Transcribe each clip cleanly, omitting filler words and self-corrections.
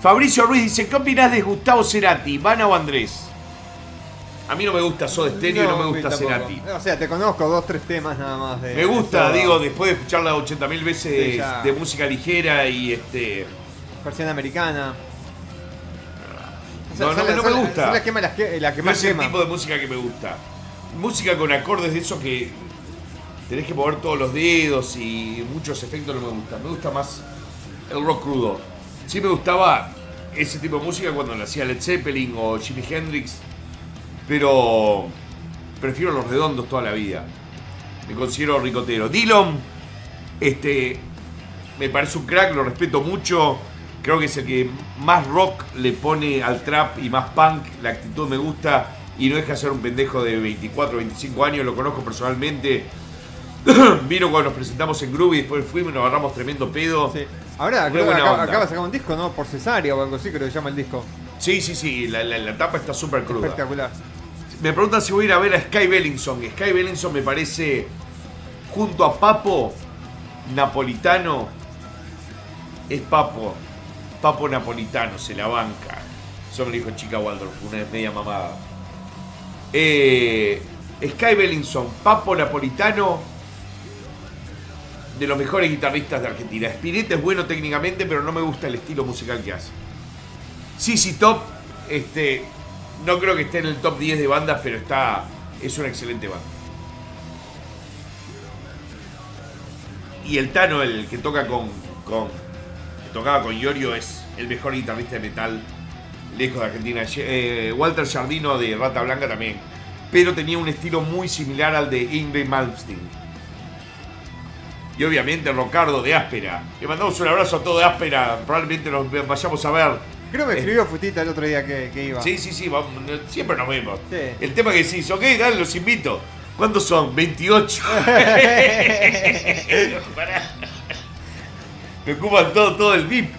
Fabricio Ruiz dice, ¿qué opinás de Gustavo Cerati? ¿Vana o Andrés? A mí no me gusta Soda Stereo y no me gusta Cerati. O sea, te conozco 2, 3 temas nada más. Me gusta, digo, después de escucharla 80.000 veces Sí, de música ligera y Persiana americana. O No me gusta. Es la que No más es el quema. tipo de música que me gusta. Música con acordes de eso que tenés que mover todos los dedos y muchos efectos no me gustan. Me gusta más el rock crudo. Sí me gustaba ese tipo de música cuando lo hacía Led Zeppelin o Jimi Hendrix, pero prefiero los redondos toda la vida. Me considero ricotero. Dillon, me parece un crack, lo respeto mucho. Creo que es el que más rock le pone al trap y más punk. La actitud me gusta y no deja de ser un pendejo de 24, 25 años. Lo conozco personalmente. Vino cuando nos presentamos en Groovy, después fuimos y nos agarramos tremendo pedo. Sí. Ahora Muy buena onda. acaba de sacar un disco, ¿no? Por cesárea o algo así, creo que se llama el disco. Sí, la tapa está súper cruda. Espectacular. Me preguntan si voy a ir a ver a Sky Bellinson. Sky Bellinson me parece, junto a Papo Napolitano, es Papo Napolitano, se la banca. Eso me lo dijo Chica Waldorf, una media mamada. Sky Bellinson, Papo Napolitano, de los mejores guitarristas de Argentina. Spinetta es bueno técnicamente, pero no me gusta el estilo musical que hace. ZZ Top, no creo que esté en el top 10 de bandas, pero es una excelente banda. Y el Tano, el que toca que tocaba con Iorio, es el mejor guitarrista de metal lejos de Argentina. Walter Giardino de Rata Blanca también, pero tenía un estilo muy similar al de Ingrid Malmsteen. Y obviamente Rocardo de Áspera. Le mandamos un abrazo a todo de Áspera. Probablemente nos vayamos a ver. Creo que me escribió Futita el otro día que iba. Sí, vamos, siempre nos vemos. Sí. El tema que decís, ok, dale, los invito. ¿Cuántos son? 28. Pará. Me ocupan todo el VIP.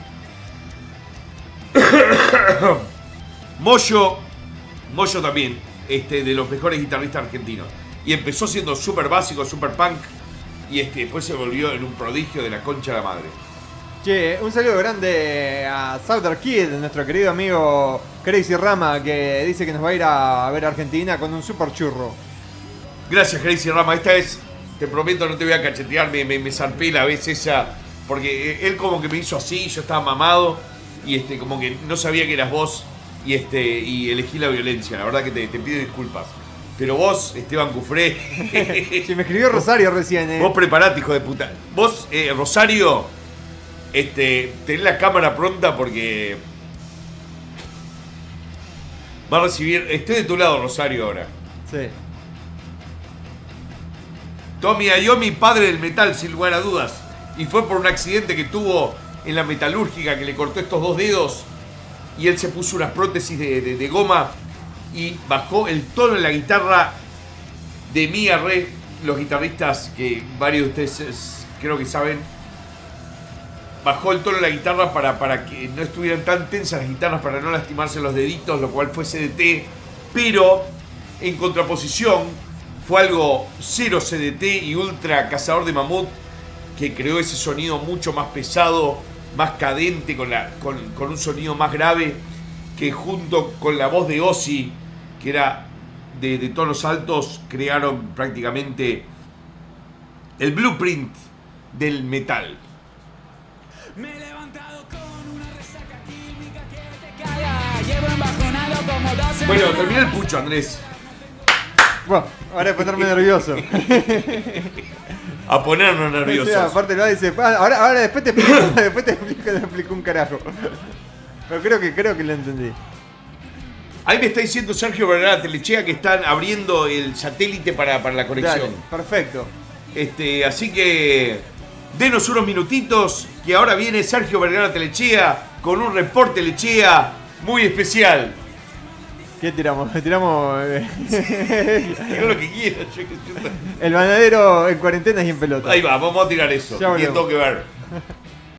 Moyo también, de los mejores guitarristas argentinos. Y empezó siendo súper básico, súper punk. Y después se volvió en un prodigio de la concha de la madre. Che, un saludo grande a Southern Kid, nuestro querido amigo Crazy Rama, que dice que nos va a ir a ver a Argentina con un super churro. Gracias, Crazy Rama. Esta vez, te prometo, no te voy a cachetear. Me zarpé la vez esa. Porque él como que me hizo así, yo estaba mamado. Y como que no sabía que eras vos. Y elegí la violencia. La verdad que te pido disculpas. Pero vos, Esteban Cufré. Sí, me escribió Rosario recién, Vos preparate, hijo de puta. Vos, Rosario, tenés la cámara pronta porque va a recibir. Estoy de tu lado, Rosario, ahora. Sí. Tommy Iommi, padre del metal, sin lugar a dudas. Y fue por un accidente que tuvo en la metalúrgica que le cortó estos 2 dedos. Y él se puso unas prótesis de goma. Y bajó el tono de la guitarra de Mia Re, los guitarristas que varios de ustedes creo que saben. Bajó el tono de la guitarra para que no estuvieran tan tensas las guitarras, para no lastimarse los deditos, lo cual fue CDT. Pero en contraposición fue algo cero CDT y ultra cazador de mamut, que creó ese sonido mucho más pesado, más cadente, con un sonido más grave, que junto con la voz de Ozzy, que era de tonos altos, crearon prácticamente el blueprint del metal. Me he levantado con una resaca química que te caga. Llevo embajonado como 12 Bueno, terminé el pucho, Andrés. Bueno, ahora es ponerme nervioso. A ponernos nerviosos. O sea, aparte lo dice, ahora después te explico un carajo. Pero creo que lo entendí. Ahí me está diciendo Sergio Vergara Telechea que están abriendo el satélite para la conexión. Dale, perfecto. Así que denos unos minutitos, que ahora viene Sergio Vergara Telechea con un reporte Lechea muy especial. ¿Qué tiramos? Digo lo que quieras. El banadero en cuarentena y en pelota. Ahí va, vamos a tirar eso. Ya Tiene volvemos. todo que ver.